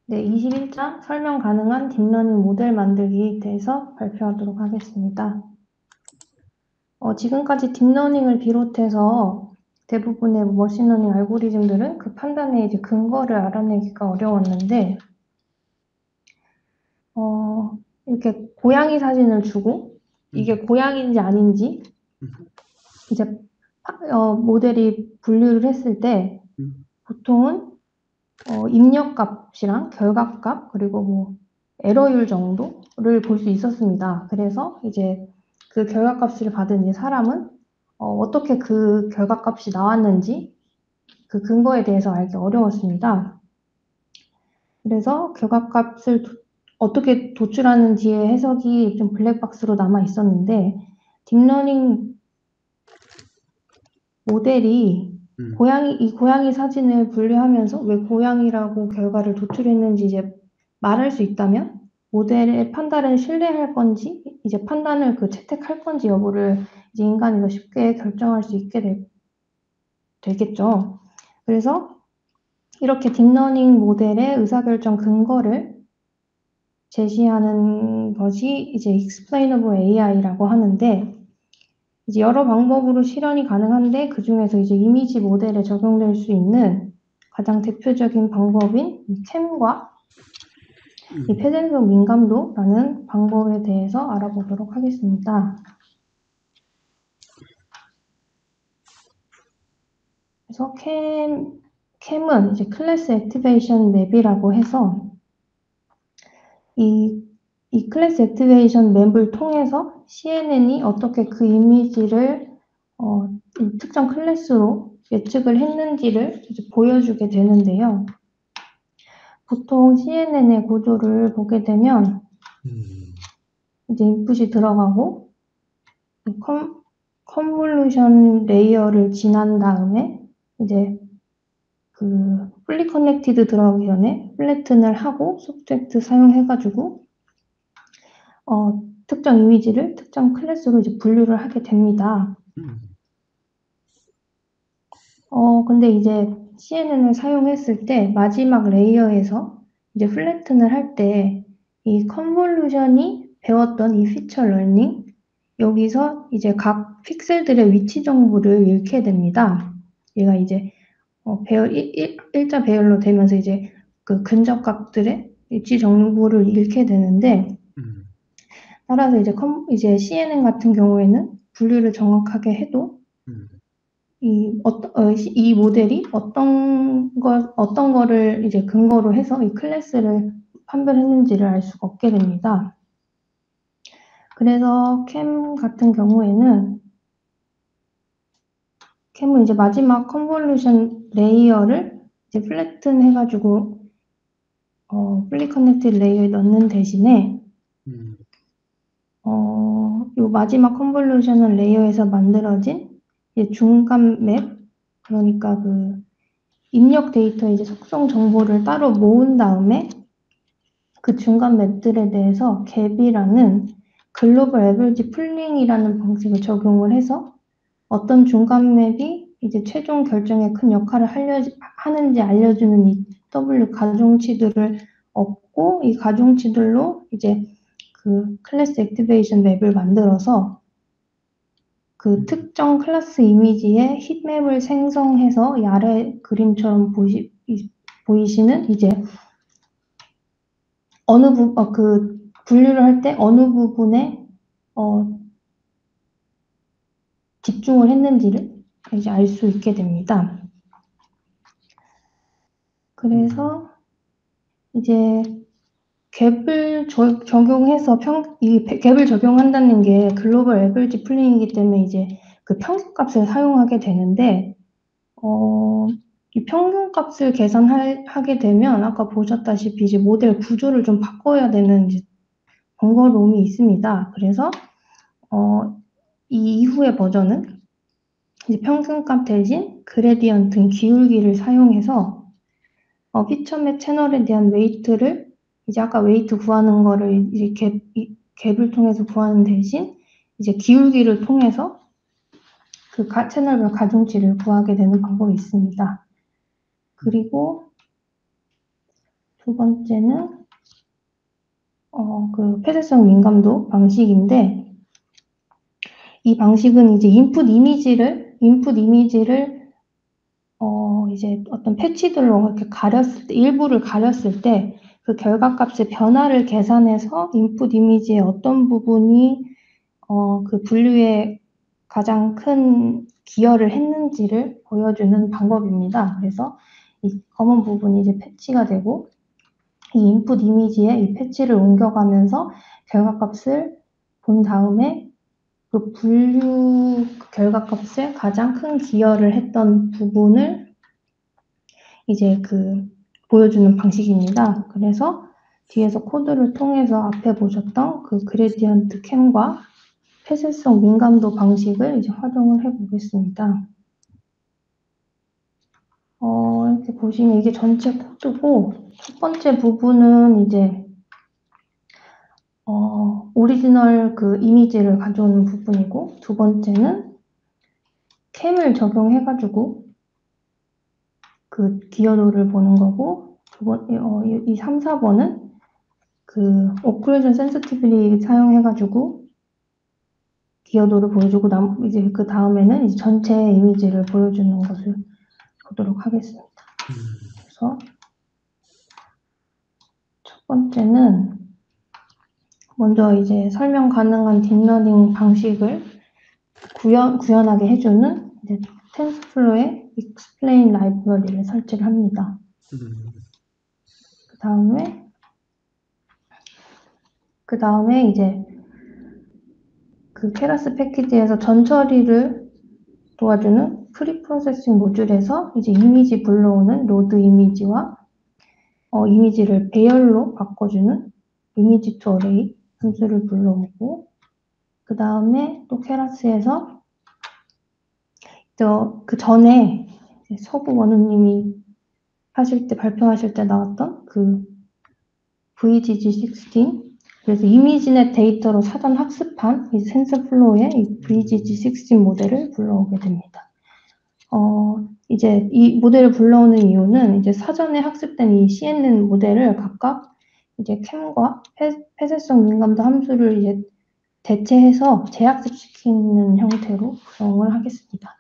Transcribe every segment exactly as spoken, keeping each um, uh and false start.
네, 이십일 장 설명 가능한 딥러닝 모델 만들기에 대해서 발표하도록 하겠습니다. 어, 지금까지 딥러닝을 비롯해서 대부분의 머신러닝 알고리즘들은 그 판단의 이제 근거를 알아내기가 어려웠는데, 어, 이렇게 고양이 사진을 주고 이게 고양이인지 아닌지 이제 어, 모델이 분류를 했을 때 보통은 어, 입력값이랑 결과값 그리고 뭐 에러율 정도를 볼 수 있었습니다. 그래서 이제 그 결과값을 받은 이 사람은 어, 어떻게 그 결과값이 나왔는지 그 근거에 대해서 알기 어려웠습니다. 그래서 결과값을 도, 어떻게 도출하는지의 해석이 좀 블랙박스로 남아 있었는데 딥러닝 모델이 음. 고양이 이 고양이 사진을 분류하면서 왜 고양이라고 결과를 도출했는지 이제 말할 수 있다면 모델의 판단을 신뢰할 건지 이제 판단을 그 채택할 건지 여부를 이제 인간이 더 쉽게 결정할 수 있게 되, 되겠죠. 그래서 이렇게 딥러닝 모델의 의사결정 근거를 제시하는 것이 이제 explainable 에이아이라고 하는데 이제 여러 방법으로 실현이 가능한데 그 중에서 이제 이미지 모델에 적용될 수 있는 가장 대표적인 방법인 캠과 이 폐쇄성 민감도라는 방법에 대해서 알아보도록 하겠습니다. 그래서 캠, 캠은 이제 클래스 액티베이션 맵이라고 해서 이, 이 클래스 액티베이션 맵을 통해서 씨엔엔이 어떻게 그 이미지를 어, 이 특정 클래스로 예측을 했는지를 이제 보여주게 되는데요. 보통 씨엔엔의 구조를 보게 되면 음. 이제 인풋이 들어가고 컨, 컨볼루션 레이어를 지난 다음에 이제 그 fully connected 들어가기 전에 플래튼을 하고 subject 사용해가지고 어, 특정 이미지를 특정 클래스로 이제 분류를 하게 됩니다. 어, 근데 이제 씨엔엔을 사용했을 때 마지막 레이어에서 이제 플래튼을 할 때 이 컨볼루션이 배웠던 이 피처 러닝 여기서 이제 각 픽셀들의 위치 정보를 잃게 됩니다. 얘가 이제 어, 배열 일, 일, 일자 배열로 되면서 이제 그 근접각들의 위치 정보를 잃게 되는데 따라서 이제 컴, 이제 씨엔엔 같은 경우에는 분류를 정확하게 해도 이, 어, 어, 이 모델이 어떤 거, 어떤 거를 이제 근거로 해서 이 클래스를 판별했는지를 알 수가 없게 됩니다. 그래서 캠 같은 경우에는 캠은 이제 마지막 컨볼루션 레이어를 이제 플래튼 해가지고 어, 플리 커넥티드 레이어에 넣는 대신에 음. 어, 요 마지막 컨볼루션 레이어에서 만들어진 이제 중간 맵 그러니까 그 입력 데이터 이제 속성 정보를 따로 모은 다음에 그 중간 맵들에 대해서 갭이라는 글로벌 에버리지 풀링이라는 방식을 적용을 해서 어떤 중간 맵이 이제 최종 결정에 큰 역할을 하려, 하는지 알려주는 이 더블유 가중치들을 얻고 이 가중치들로 이제 그 클래스 액티베이션 맵을 만들어서 그 특정 클래스 이미지의 힙맵을 생성해서 이 아래 그림처럼 보시, 보이시는 이제 어느 부, 어, 그 분류를 할 때 어느 부분에 어, 집중을 했는지를 이제 알 수 있게 됩니다. 그래서 이제 갭을 저, 적용해서 평, 이 갭을 적용한다는 게 글로벌 에버리지 풀링이기 때문에 이제 그 평균값을 사용하게 되는데 어, 이 평균값을 계산하게 되면 아까 보셨다시피 이제 모델 구조를 좀 바꿔야 되는 이제 번거로움이 있습니다. 그래서 어, 이 이후의 버전은 이제 평균값 대신 그레디언트 기울기를 사용해서 어, 피처맵 채널에 대한 웨이트를 이제 아까 웨이트 구하는 거를 이제 갭, 갭을 통해서 구하는 대신 이제 기울기를 통해서 그 가, 채널별 가중치를 구하게 되는 방법이 있습니다. 그리고 두 번째는 어, 그 폐쇄성 민감도 방식인데, 이 방식은 이제 인풋 이미지를 인풋 이미지를 어, 이제 어떤 패치들로 이렇게 가렸을 때, 일부를 가렸을 때 그 결과값의 변화를 계산해서 인풋 이미지의 어떤 부분이 어, 그 분류에 가장 큰 기여를 했는지를 보여주는 방법입니다. 그래서 이 검은 부분이 이제 패치가 되고, 이 인풋 이미지에 이 패치를 옮겨가면서 결과값을 본 다음에 그 분류 결과값에 가장 큰 기여를 했던 부분을 이제 그 보여주는 방식입니다. 그래서 뒤에서 코드를 통해서 앞에 보셨던 그 그레디언트 캠과 폐쇄성 민감도 방식을 이제 활용을 해 보겠습니다. 어, 이렇게 보시면 이게 전체 코드고, 첫 번째 부분은 이제 어, 오리지널 그 이미지를 가져오는 부분이고, 두 번째는 캠을 적용해가지고 그 기여도를 보는 거고, 두 번, 어, 이, 이 삼, 사 번은 그 오클루전 센시티비티 사용해가지고 기여도를 보여주고, 남, 이제 그 다음에는 이제 전체 이미지를 보여주는 것을 보도록 하겠습니다. 그래서 첫 번째는 먼저 이제 설명 가능한 딥러닝 방식을 구현, 구현하게 해주는 이제 텐스플로의 explain 라이브러리를 설치를 합니다. 그 다음에 그 다음에 이제 그 케라스 패키지에서 전처리를 도와주는 프리 프로세싱 모듈에서 이제 이미지 불러오는 로드 이미지와 어, 이미지를 배열로 바꿔주는 이미지 투 어레이 함수를 불러오고, 그 다음에 또 케라스에서 저 그 전에 서구 원우님이 하실 때 발표하실 때 나왔던 그 브이지지 십육, 그래서 이미지넷 데이터로 사전 학습한 이 텐서플로우의 이 브이지지 십육 모델을 불러오게 됩니다. 어, 이제 이 모델을 불러오는 이유는 이제 사전에 학습된 이 씨엔엔 모델을 각각 이제 캠과 폐쇄성 민감도 함수를 이제 대체해서 재학습시키는 형태로 구성을 하겠습니다.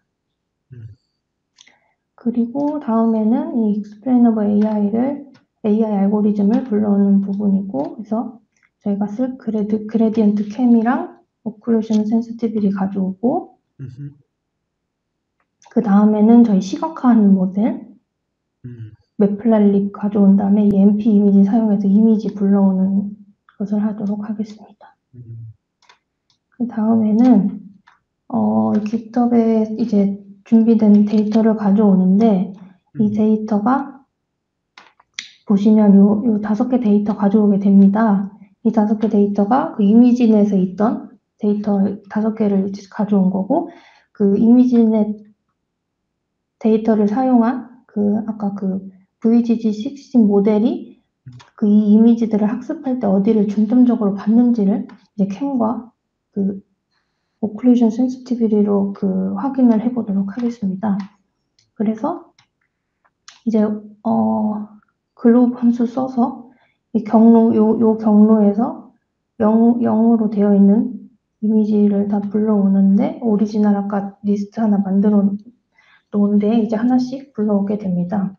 그리고 다음에는 이 explainable 에이아이를 에이아이 알고리즘을 불러오는 부분이고, 그래서 저희가 쓸 그레드, 그레디언트 캠이랑 오클루전 센시티비티 가져오고, 음흠. 그 다음에는 저희 시각화하는 모델 음. 매플랄립 가져온 다음에 이 엠피 이미지 사용해서 이미지 불러오는 것을 하도록 하겠습니다. 음. 그 다음에는 어, 깃허브에 이제 준비된 데이터를 가져오는데, 음. 이 데이터가 보시면 요, 요 다섯 개 데이터 가져오게 됩니다. 이 다섯 개 데이터가 그 이미지넷에 있던 데이터 다섯 개를 가져온 거고, 그 이미지넷 데이터를 사용한 그 아까 그 브이지지 십육 모델이 그 이 이미지들을 학습할 때 어디를 중점적으로 봤는지를 이제 캠과 그 오클루전 센시티비티로 그 확인을 해보도록 하겠습니다. 그래서 이제 어 글로브 함수 써서 이 경로 요, 요 경로에서 영, 영으로 되어 있는 이미지를 다 불러오는데, 오리지널 아까 리스트 하나 만들어 놓은데 이제 하나씩 불러오게 됩니다.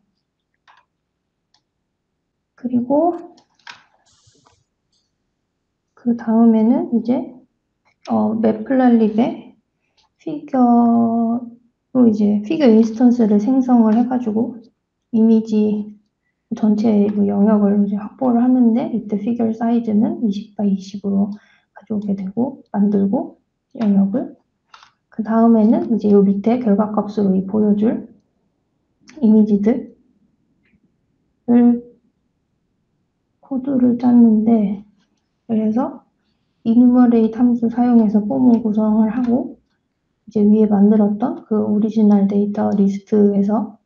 그리고 그 다음에는 이제 어, 매플랄립의 피겨로 이제 피겨 인스턴스를 생성을 해가지고 이미지 전체 영역을 이제 확보를 하는데, 이때 피겨 사이즈는 이십 바이 이십으로 가져오게 되고 만들고 영역을, 그 다음에는 이제 요 밑에 결과값으로 이 보여줄 이미지들을 코드를 짰는데, 그래서 enumerate 함수 사용해서 폼을 구성을 하고, 이제 위에 만들었던 그 오리지널 데이터 리스트에서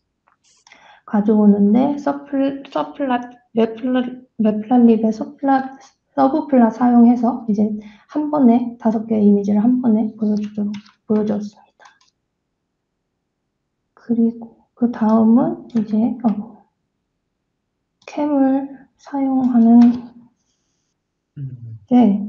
가져오는데, 서플, 서플랏, 매플랏, 매플랏립의 서플랏, 서브플롯 사용해서 이제 한 번에 다섯 개의 이미지를 한 번에 보여주도록 보여줬습니다. 그리고 그 다음은 이제 어, 캠을 사용하는 게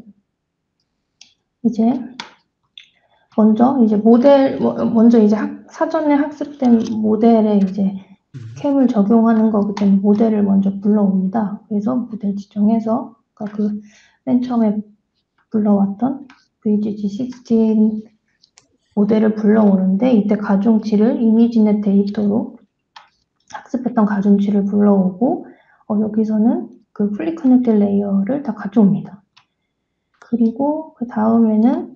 이제 먼저 이제 모델 먼저 이제 학, 사전에 학습된 모델에 이제 캠을 적용하는 거기 때문에 모델을 먼저 불러옵니다. 그래서 모델 지정해서 그 맨 처음에 불러왔던 브이지지 십육 모델을 불러오는데 이때 가중치를 이미지넷 데이터로 학습했던 가중치를 불러오고 어, 여기서는 그 풀리 커넥트 레이어를 다 가져옵니다. 그리고 그 다음에는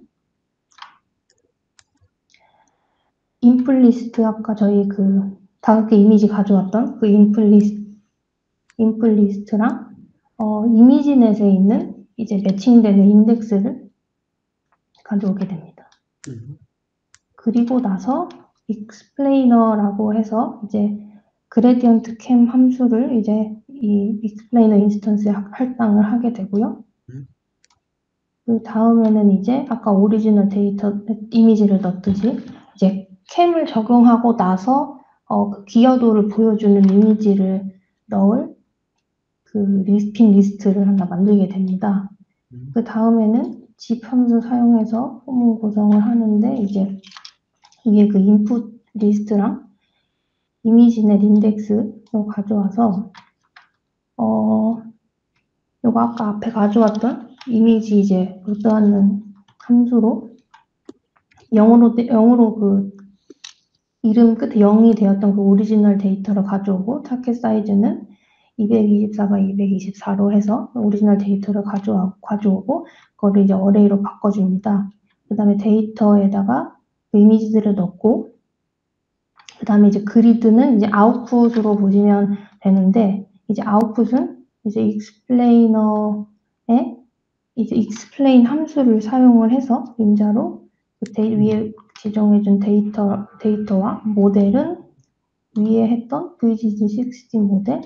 인풋 리스트 아까 저희 그 다섯 개 이미지 가져왔던 그 인풋 리스트 인풋 리스트랑 어, 이미지넷에 있는 이제 매칭되는 인덱스를 가져오게 됩니다. 음. 그리고 나서 explainer라고 해서 이제 gradient cam 함수를 이제 이 explainer 인스턴스에 할당을 하게 되고요. 음. 그 다음에는 이제 아까 오리지널 데이터 이미지를 넣었듯이 이제 캠을 적용하고 나서 어, 그 기여도를 보여주는 이미지를 넣을 그 리스팅 리스트를 하나 만들게 됩니다. 음. 그 다음에는 zip 함수 사용해서 포문 구성을 하는데 이제 위에 그 인풋 리스트랑 이미지넷 인덱스를 가져와서 어 요거 아까 앞에 가져왔던 이미지 이제 로드하는 함수로 영어로 영어로 그 이름 끝에 영이 되었던 그 오리지널 데이터를 가져오고 타겟 사이즈는 이백이십사 바이 이백이십사로 해서 오리지널 데이터를 가져와, 가져오고 그거를 이제 어레이로 바꿔줍니다. 그 다음에 데이터에다가 그 이미지들을 넣고 그 다음에 이제 그리드는 이제 아웃풋으로 보시면 되는데 이제 아웃풋은 이제 explainer에 이제 explain 함수를 사용을 해서 임자로 그 데이, 위에 지정해준 데이터, 데이터와 모델은 위에 했던 브이지지 십육 모델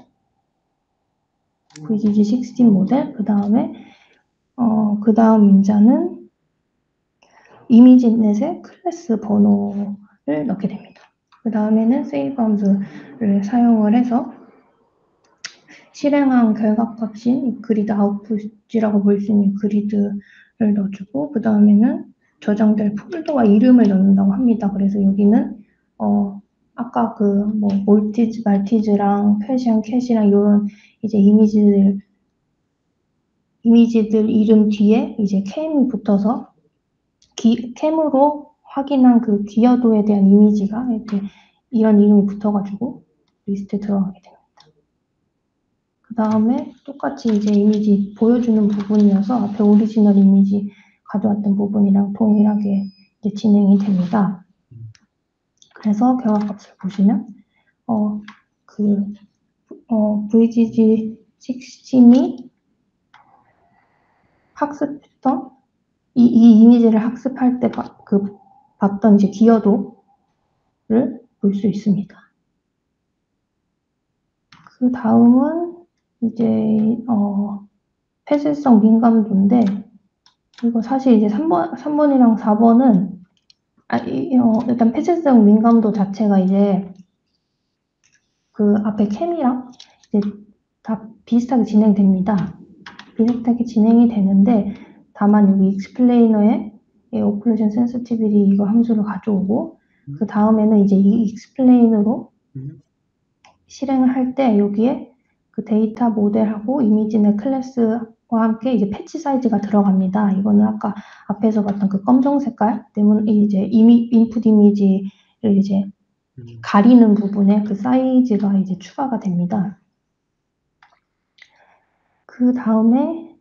브이지지 십육 모델 그 다음에 어, 그 다음 임자는 이미지넷의 클래스 번호를 넣게 됩니다. 그 다음에는 세이브 함수를 사용을 해서 실행한 결과값인 그리드 아웃풋이라고 볼 수 있는 그리드를 넣어주고 그 다음에는 저장될 폴더와 이름을 넣는다고 합니다. 그래서 여기는 어 아까 그 뭐 몰티즈, 말티즈랑 패션, 캣이랑 이런 이제 이미지들 이미지들 이름 뒤에 이제 캠이 붙어서 기, 캠으로 확인한 그 기여도에 대한 이미지가 이렇게 이런 이름이 붙어가지고 리스트에 들어가게 됩니다. 그 다음에 똑같이 이제 이미지 보여주는 부분이어서 앞에 오리지널 이미지 가져왔던 부분이랑 동일하게 이제 진행이 됩니다. 그래서 결과값을 보시면 어, 그 어, 브이지지 십육이 학습했던 이, 이 이미지를 학습할 때 바, 그 봤던 이제 기여도를 볼 수 있습니다. 그 다음은 이제 어, 폐쇄성 민감도인데 이거 사실 이제 삼 번, 삼 번이랑 사 번은 아, 이, 어, 일단 폐쇄성 민감도 자체가 이제 그 앞에 캠이랑 이제 다 비슷하게 진행됩니다. 비슷하게 진행이 되는데 다만 여기 익스플레이너에 오클루전 센시티비티 이거 함수를 가져오고 음. 그 다음에는 이제 이 익스플레인으로 음. 실행을 할 때 여기에 그 데이터 모델하고 이미지넷 클래스와 함께 이제 패치 사이즈가 들어갑니다. 이거는 아까 앞에서 봤던 그 검정 색깔 때문에 이제 이미 인풋 이미지를 이제 음. 가리는 부분에 그 사이즈가 이제 추가가 됩니다. 그 다음에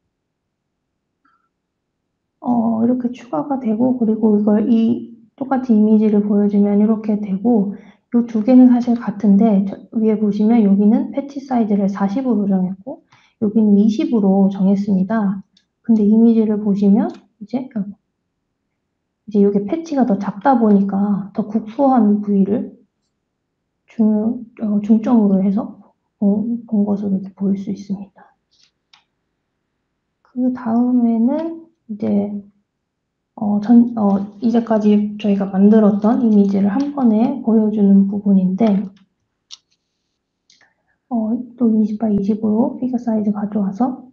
어, 이렇게 추가가 되고 그리고 이걸 이 똑같이 이미지를 보여주면 이렇게 되고 이 두 개는 사실 같은데 위에 보시면 여기는 패치 사이즈를 사십으로 정했고 여기는 이십으로 정했습니다. 근데 이미지를 보시면 이제 이제 이게 패치가 더 작다 보니까 더 국소한 부위를 중, 어, 중점으로 해서 본, 본 것으로 이렇게 보일 수 있습니다. 그 다음에는 이제 어, 전, 어, 이제까지 저희가 만들었던 이미지를 한 번에 보여주는 부분인데 어, 또 이십 바이 이십으로 피겨 사이즈 가져와서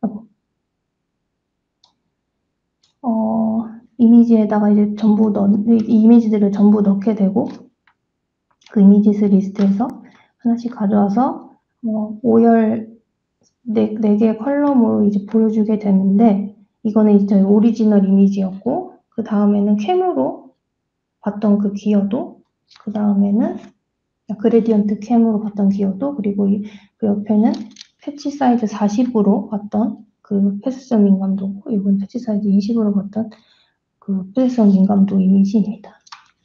어, 이미지에다가 이제 전부 넣, 이미지들을 전부 넣게 되고 그 이미지스 리스트에서 하나씩 가져와서 어, 오열 네, 네 개의 컬럼으로 이제 보여주게 되는데 이거는 이제 오리지널 이미지였고 그 다음에는 캠으로 봤던 그 기어도 그 다음에는 그레디언트 캠으로 봤던 기어도 그리고 이, 그 옆에는 패치 사이즈 사십으로 봤던 그 폐쇄성 민감도 이건 패치 사이즈 이십으로 봤던 그 폐쇄성 민감도 이미지입니다.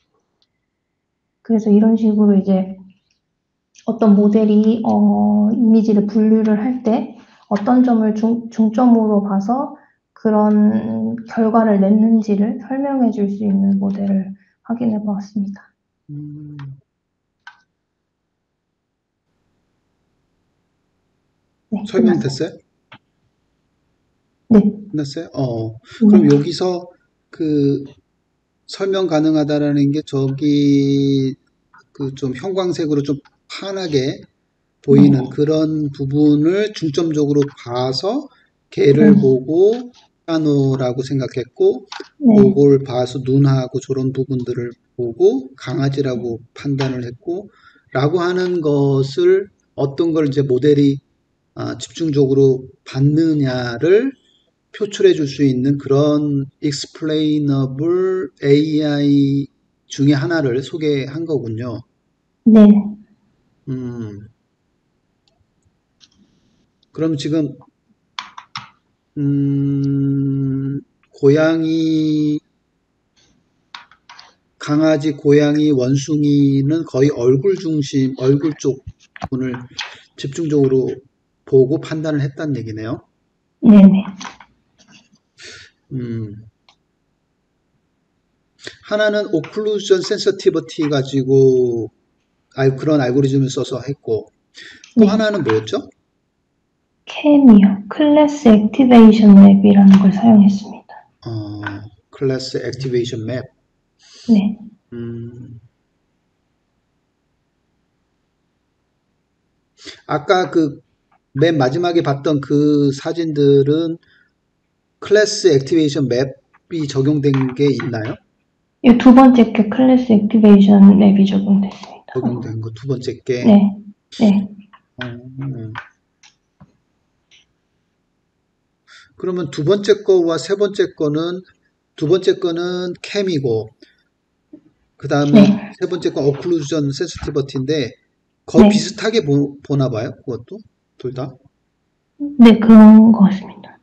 그래서 이런 식으로 이제 어떤 모델이 어, 이미지를 분류를 할 때 어떤 점을 중, 중점으로 봐서 그런 결과를 냈는지를 설명해 줄 수 있는 모델을 확인해 보았습니다. 음. 네, 설명됐어요? 네. 끝났어요? 어. 그럼 네. 여기서 그 설명 가능하다라는 게 저기 그 좀 형광색으로 좀 환하게 보이는 네. 그런 부분을 중점적으로 봐서 개를 네. 보고 피아노라고 생각했고 네. 그걸 봐서 눈하고 저런 부분들을 보고 강아지라고 판단을 했고 라고 하는 것을 어떤 걸 이제 모델이 아, 집중적으로 받느냐를 표출해 줄 수 있는 그런 explainable 에이아이 중에 하나를 소개한 거군요. 네. 음, 그럼 지금 음, 고양이, 강아지, 고양이, 원숭이는 거의 얼굴 중심, 얼굴 쪽 부분을 집중적으로 보고 판단을 했다는 얘기네요. 네네. 음, 하나는 오클루전 센서티비티 가지고 알- 그런 알고리즘을 써서 했고, 또 네. 하나는 뭐였죠? 캠이요. 클래스 액티베이션 맵이라는 걸 사용했습니다. 어, 클래스 액티베이션 맵. 네. 음, 아까 그 맨 마지막에 봤던 그 사진들은 클래스 액티베이션 맵이 적용된 게 있나요? 이 두 번째 게 클래스 액티베이션 맵이 적용됐습니다. 적용된 거 두 번째 게. 네. 네. 어, 음. 그러면 두 번째 거와 세 번째 거는 두 번째 거는 캠이고 그 다음에 네. 세 번째 거 오클루전 센시티비티인데 거의 네. 비슷하게 보, 보나 봐요. 그것도 둘 다. 네, 그런 것 같습니다.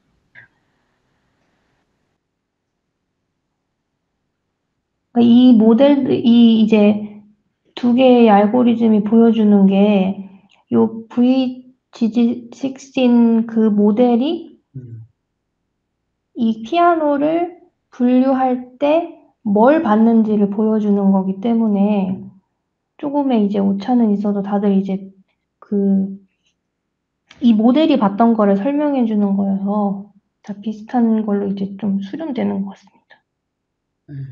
그러니까 이 모델, 이 이제 두 개의 알고리즘이 보여주는 게, 요 브이지지 십육 그 모델이 음, 이 피아노를 분류할 때 뭘 봤는지를 보여주는 거기 때문에 조금의 이제 오차는 있어도 다들 이제 그, 이 모델이 봤던 거를 설명해 주는 거여서 다 비슷한 걸로 이제 좀 수렴되는 것 같습니다. 음.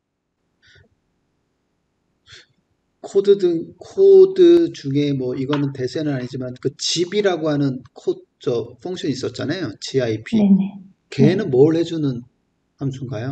코드 등 코드 중에 뭐 이거는 대세는 아니지만 그 집이라고 하는 코, 저 펑션이 있었잖아요. 지아이피. 네네. 네. 걔는 뭘 해주는 함수인가요?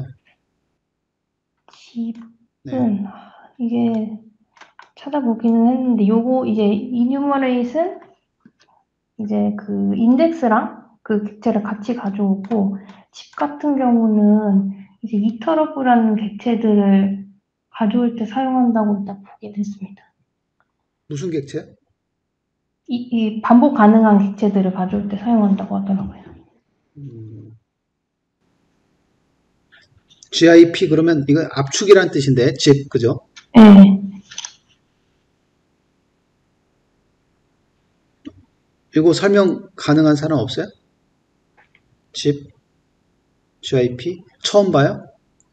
네. 집은, 아, 이게 찾아보기는 했는데, 요거 이제 이뉴머레이트는 이제 그 인덱스랑 그 객체를 같이 가져오고, 집 같은 경우는 이제 이터러브라는 객체들을 가져올 때 사용한다고 일단 보긴 했습니다. 무슨 객체? 이, 이 반복 가능한 객체들을 가져올 때 사용한다고 하더라고요. 음, 지아이피 그러면 이거 압축이란 뜻인데 집 그죠? 네. 이거 설명 가능한 사람 없어요? 집 지아이피 처음 봐요?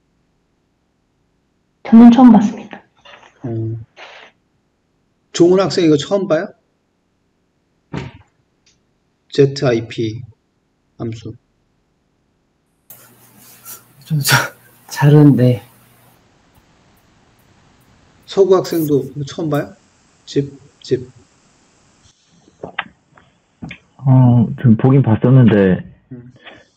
저는 처음 봤습니다. 어, 좋은 학생 이거 처음 봐요? 지아이피 함수. 좀 자, 잘은데 서구 학생도 이거 처음 봐요? 집, 집. 어, 좀 보긴 봤었는데, 음.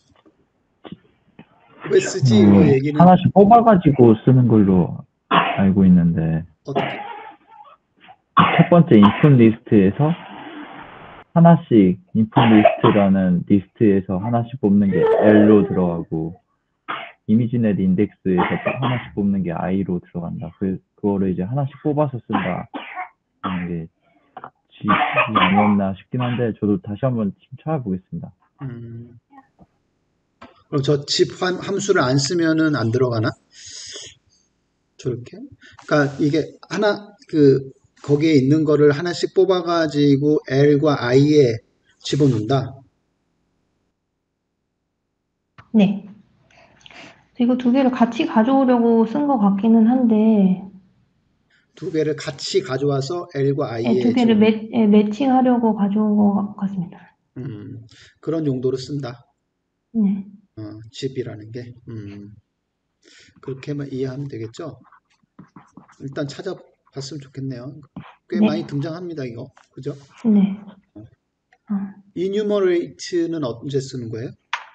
왜 쓰지? 음, 이거 얘기는 하나씩 뽑아가지고 쓰는 걸로 알고 있는데, 어떻게? 첫 번째 인풋 리스트에서 하나씩, 인풋 리스트라는 리스트에서 하나씩 뽑는 게 L로 들어가고, 이미지넷 인덱스에서 하나씩 뽑는 게 I로 들어간다. 그, 그거를 이제 하나씩 뽑아서 쓴다. 하는 게 G이 아니었나 싶긴 한데, 저도 다시 한번 찾아보겠습니다. 음. 그럼 저 집 함수를 안 쓰면은 안 들어가나? 저렇게? 그러니까 이게 하나 그 거기에 있는 거를 하나씩 뽑아가지고 L과 I에 집어넣는다. 네. 이거 두 개를 같이 가져오려고 쓴 것 같기는 한데, 두 개를 같이 가져와서 L과 예, 두 I에 개를 집어넣는. 매, 예, 매칭하려고 가져온 것 같습니다. 음, 그런 용도로 쓴다. 네. 어, 집이라는 게. 음, 그렇게만 이해하면 되겠죠? 일단 찾아봤으면 좋겠네요. 꽤 네. 많이 등장합니다, 이거. 그죠? 네. 어. enumerate는 언제 쓰는 거예요?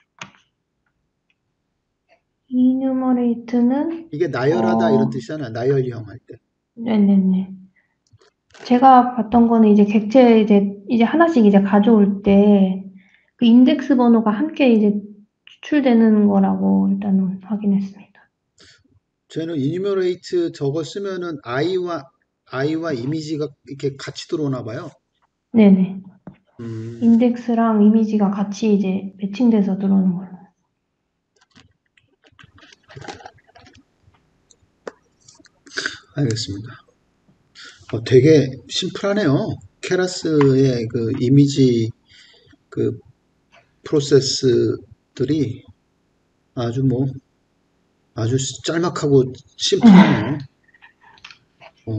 enumerate는, 이게 나열하다 이런 어, 뜻이잖아. 나열형 할 때. 네네네. 제가 봤던 거는 이제 객체 이제, 이제 하나씩 이제 가져올 때, 그 인덱스 번호가 함께 이제 추출되는 거라고 일단은 확인했습니다. 저희는 enumerate 저거 쓰면은 i와 i와 이미지가 이렇게 같이 들어오나 봐요. 네네. 음, 인덱스랑 이미지가 같이 이제 매칭돼서 들어오는 걸로. 알겠습니다. 어, 되게 심플하네요. 케라스의 그 이미지 그 프로세스들이 아주 뭐 아주 짤막하고 심플하네요. 어,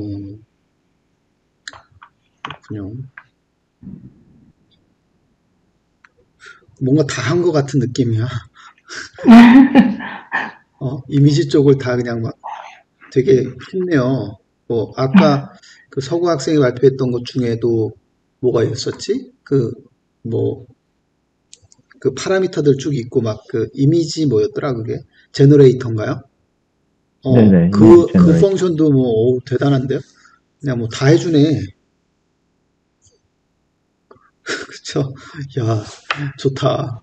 그렇군요. 뭔가 다 한 것 같은 느낌이야. 어, 이미지 쪽을 다 그냥 막 되게 했네요. 뭐 아까 그 서구 학생이 발표했던 것 중에도 뭐가 있었지? 그 뭐 그 파라미터들 쭉 있고 막 그 이미지 뭐였더라 그게? 제너레이터인가요? 어, 네네, 이미지 그, 그 제너레이터. 펑션도 뭐 어우, 대단한데요? 그냥 뭐 다 해주네. 그쵸? 야, 좋다.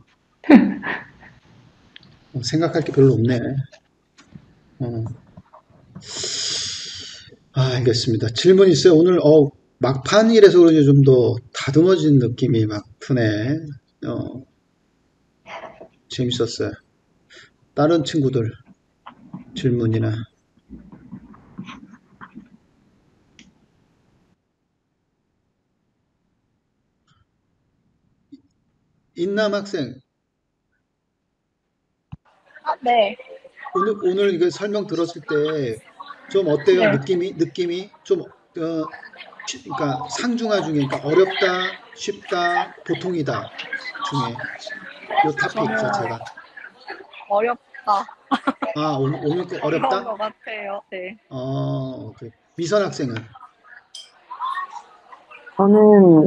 어, 생각할 게 별로 없네. 어. 아, 알겠습니다. 질문 있어요? 오늘, 어, 막판이라서 그런지 좀 더 다듬어진 느낌이 막 드네. 어, 재밌었어요. 다른 친구들 질문이나. 인남 학생, 아, 네. 오늘, 오늘 이거 설명 들었을 때 좀 어때요? 네. 느낌이? 느낌이? 좀, 어, 쉬- 그러니까 상중하 중에, 그러니까 어렵다, 쉽다, 보통이다 중에 요 토픽 저는 자체가. 어렵다. 아, 오늘, 오늘 거 그런 어렵다? 것 같아요. 네. 어, 오케이. 미선 학생은 저는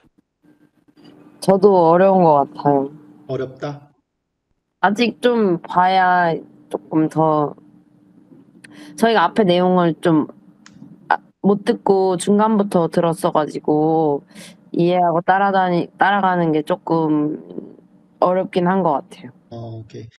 저도 어려운 것 같아요. 어렵다? 아직 좀 봐야 조금 더 저희가 앞에 내용을 좀 못 듣고 중간부터 들었어가지고 이해하고 따라다니 따라가는 게 조금 어렵긴 한 것 같아요. 어, 오케이.